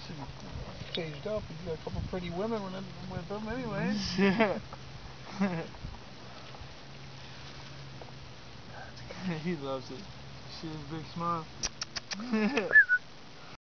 He's caged up. He's got a couple pretty women with him anyways. Yeah. He loves it. She has a big smile.